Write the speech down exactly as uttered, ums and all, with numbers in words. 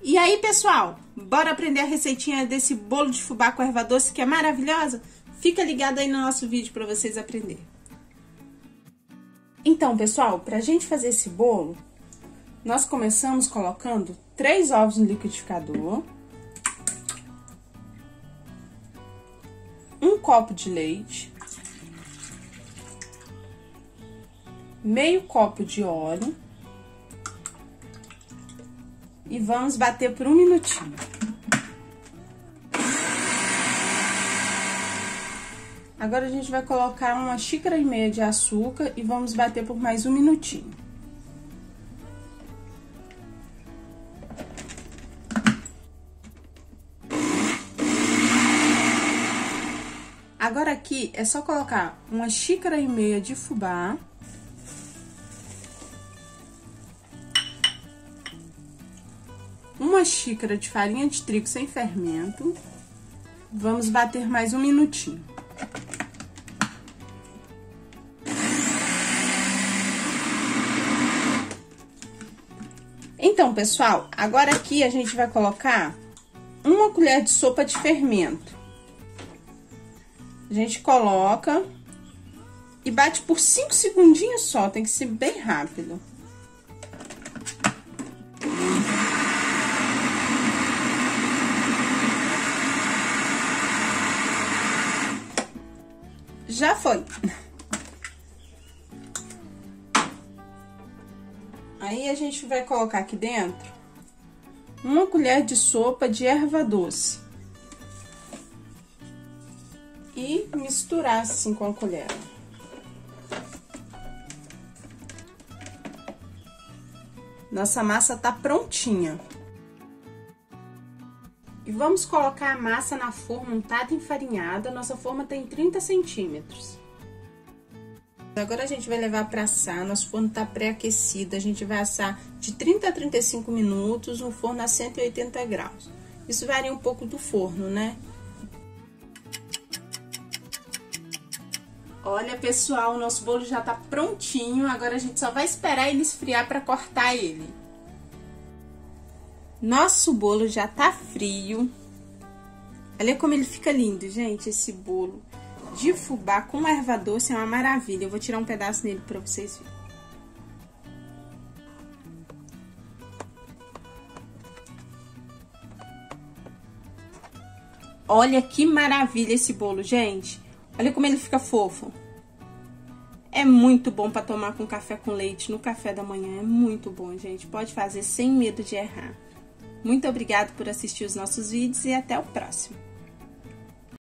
E aí, pessoal, bora aprender a receitinha desse bolo de fubá com erva doce que é maravilhosa? Fica ligado aí no nosso vídeo para vocês aprenderem. Então, pessoal, pra gente fazer esse bolo, nós começamos colocando três ovos no liquidificador, um copo de leite, meio copo de óleo e vamos bater por um minutinho. Agora a gente vai colocar uma xícara e meia de açúcar e vamos bater por mais um minutinho. Agora aqui é só colocar uma xícara e meia de fubá, uma xícara de farinha de trigo sem fermento, vamos bater mais um minutinho. Então, pessoal, agora aqui a gente vai colocar uma colher de sopa de fermento. A gente coloca e bate por cinco segundinhos só, tem que ser bem rápido. Já foi. Aí, a gente vai colocar aqui dentro uma colher de sopa de erva doce. E misturar assim com a colher. Nossa massa tá prontinha. E vamos colocar a massa na forma untada e enfarinhada. Nossa forma tem trinta centímetros. Agora a gente vai levar para assar. Nosso forno tá pré-aquecido. A gente vai assar de trinta a trinta e cinco minutos no forno a cento e oitenta graus. Isso varia um pouco do forno, né? Olha, pessoal, o nosso bolo já tá prontinho. Agora a gente só vai esperar ele esfriar para cortar ele. Nosso bolo já tá frio. Olha como ele fica lindo, gente. Esse bolo de fubá com erva doce é uma maravilha. Eu vou tirar um pedaço nele para vocês verem. Olha que maravilha esse bolo, gente. Olha como ele fica fofo. É muito bom para tomar com café com leite no café da manhã. É muito bom, gente. Pode fazer sem medo de errar. Muito obrigada por assistir os nossos vídeos e até o próximo.